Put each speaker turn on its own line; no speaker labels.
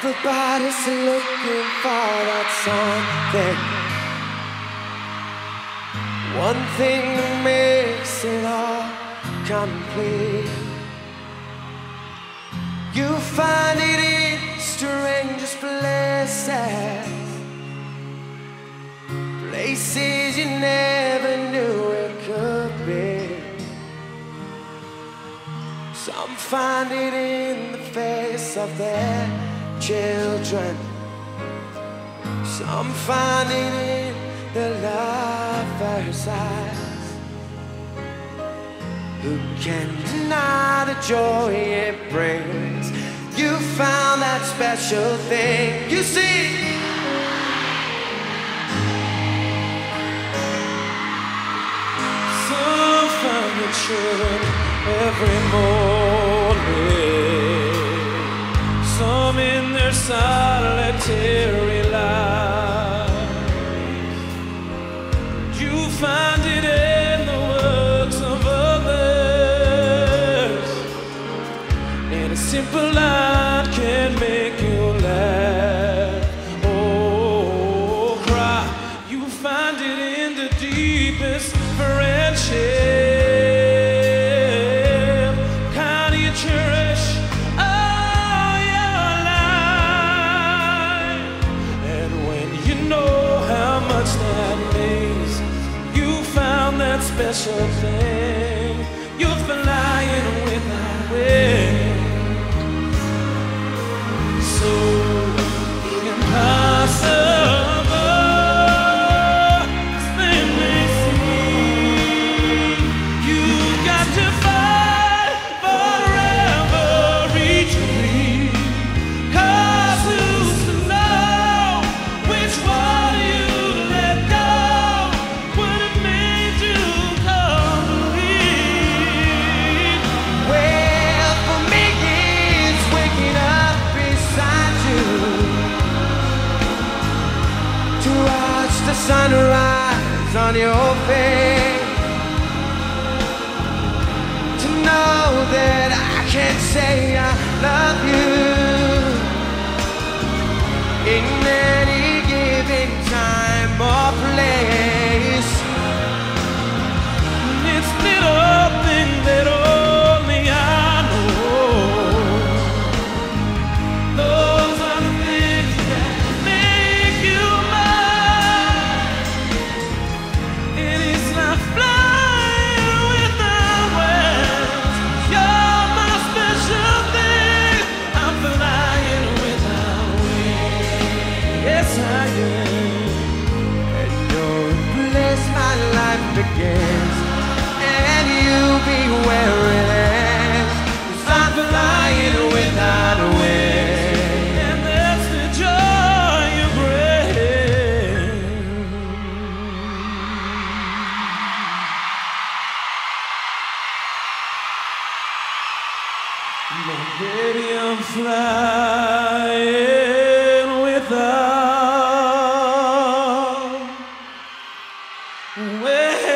Everybody's looking for that something, one thing that makes it all complete. You find it in strangest places, places you never knew it could be. Some find it in the face of their children, some find it in the lover's eyes. Who can deny the joy it brings? You found that special thing. You see, some find the children every morning, some in their solitary life. You find it in the works of others, and a simple line can make you laugh. Oh, cry. You find it in the deepest friendship, kind you cherish all your life. And when you know how much that means, you found that special thing. You're flying without wings, so impossible thing they see. You got to fight forever each dream, 'cause who's to know which one you let go would have made you complete. Well, for me it's waking up beside you to watch the sunrise on your face, to know that I can say I love you in any given time or place. And it's little things that only I know, those are the things that make you mine. And it's not flying without wings. You're my special thing. I'm flying without wings. Yes, I am. And you're a place my life begins, and you'll be where it ends. 'Cause I'm flying without wings, and that's the joy you bring. My baby, I'm flying without wings.